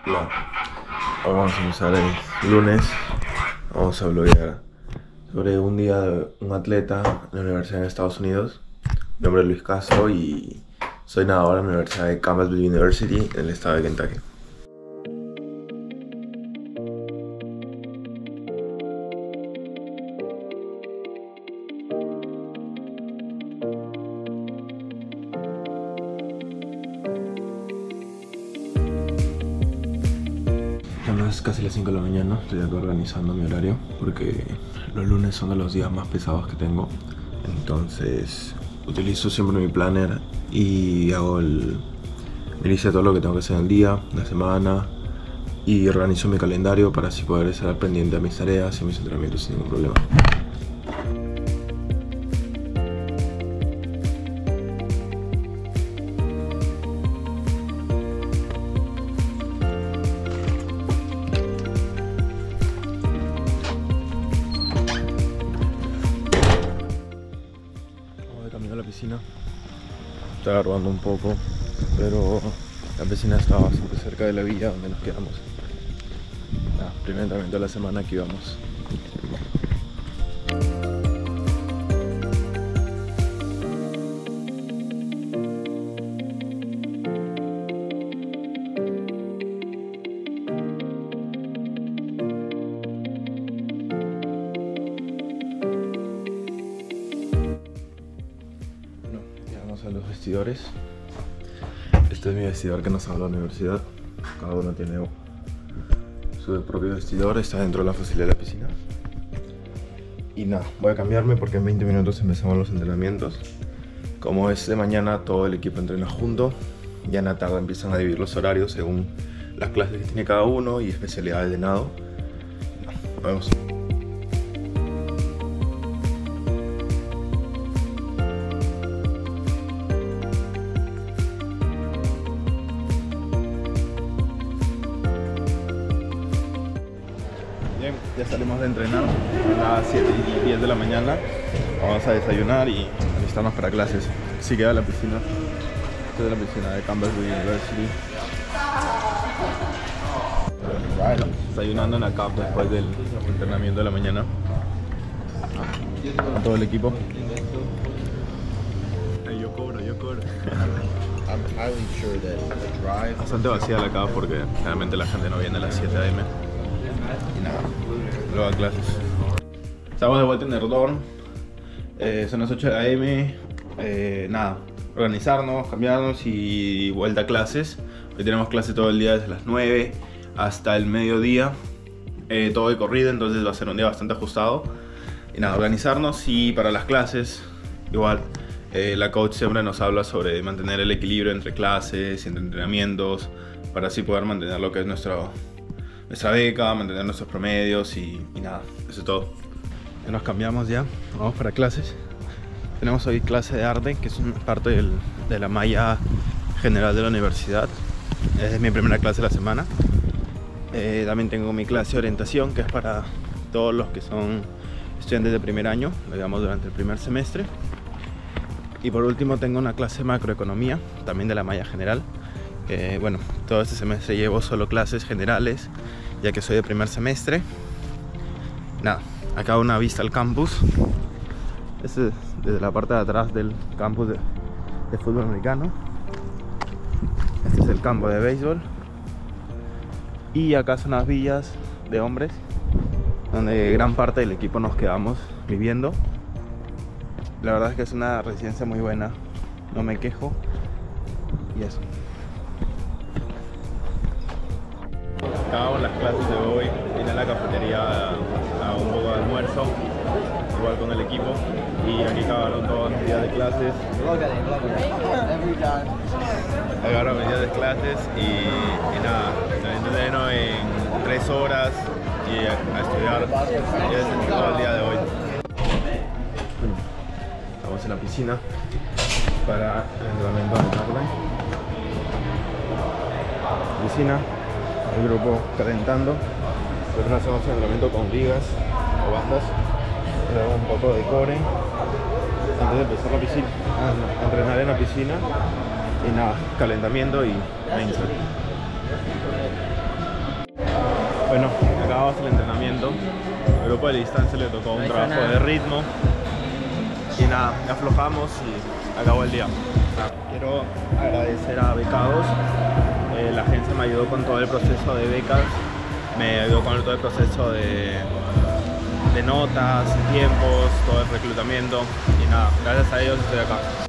Hola, vamos a empezar el lunes. Vamos a bloguear sobre un día de un atleta en la universidad en Estados Unidos. Mi nombre es Luis Castro y soy nadador en la Universidad de Campbellsville University en el estado de Kentucky. Es casi las 5 de la mañana, estoy acá organizando mi horario porque los lunes son de los días más pesados que tengo. Entonces utilizo siempre mi planner y me inicio todo lo que tengo que hacer en el día, la semana, y organizo mi calendario para así poder estar pendiente a mis tareas y a mis entrenamientos sin ningún problema. Camino a la piscina, estaba robando un poco, pero la piscina estaba bastante cerca de la villa donde nos quedamos. Primer entrenamiento de la semana, aquí vamos. A los vestidores. Este es mi vestidor que nos ha dado la universidad. Cada uno tiene su propio vestidor, está dentro de la facilidad de la piscina. Y nada, voy a cambiarme porque en 20 minutos empezamos los entrenamientos. Como es de mañana, todo el equipo entrena junto. Ya en la tarde empiezan a dividir los horarios según las clases que tiene cada uno y especialidades de nado. Vamos. Bien, ya salimos de entrenar a las 7:10 de la mañana. Vamos a desayunar y alistarnos para clases. Así queda la piscina. Esta es la piscina de Campbellsville University. Desayunando en la CAP después del entrenamiento de la mañana. A todo el equipo. Yo cobro. Bastante vacía la CAP porque realmente la gente no viene a las 7 AM. Y nada, luego a clases. Estamos de vuelta en el dorm. Son las 8 de AM. Nada, organizarnos, cambiarnos y vuelta a clases. Hoy tenemos clase todo el día desde las 9 hasta el mediodía. Todo de corrida, entonces va a ser un día bastante ajustado. Y nada, organizarnos y para las clases, igual. La coach siempre nos habla sobre mantener el equilibrio entre clases y entre entrenamientos para así poder mantener lo que es nuestra beca, mantener nuestros promedios y nada, eso es todo. Ya nos cambiamos ya, vamos para clases. Tenemos hoy clase de arte, que es una parte de la malla general de la universidad. Es mi primera clase de la semana. También tengo mi clase de orientación, que es para todos los que son estudiantes de primer año, lo llevamos durante el primer semestre. Y por último tengo una clase de macroeconomía, también de la malla general. Bueno, todo este semestre llevo solo clases generales, ya que soy de primer semestre. Nada, acá una vista al campus. Este es desde la parte de atrás del campus de fútbol americano. Este es el campo de béisbol. Y acá son las villas de hombres, donde gran parte del equipo nos quedamos viviendo. La verdad es que es una residencia muy buena, no me quejo. Y eso. Acabamos las clases de hoy, vine a la cafetería a un poco de almuerzo, igual con el equipo, y aquí acabaron todos los días de clases. Acabaron mis días de clases y nada, también entreno en 3 horas y a estudiar todo el día de hoy. Estamos en la piscina para el entrenamiento de tarde. Piscina. El grupo calentando. Nosotros hacemos entrenamiento con ligas o bandas. Luego un poco de core antes de empezar la piscina, entrenar en la piscina. Y nada, calentamiento y mindset. Bueno, acabamos el entrenamiento. El grupo de distancia le tocó un trabajo de ritmo. Y nada, aflojamos y acabó el día. Quiero agradecer a Becados. La agencia me ayudó con todo el proceso de becas. Me ayudó con todo el proceso de notas, tiempos, todo el reclutamiento. Y nada, gracias a ellos estoy acá.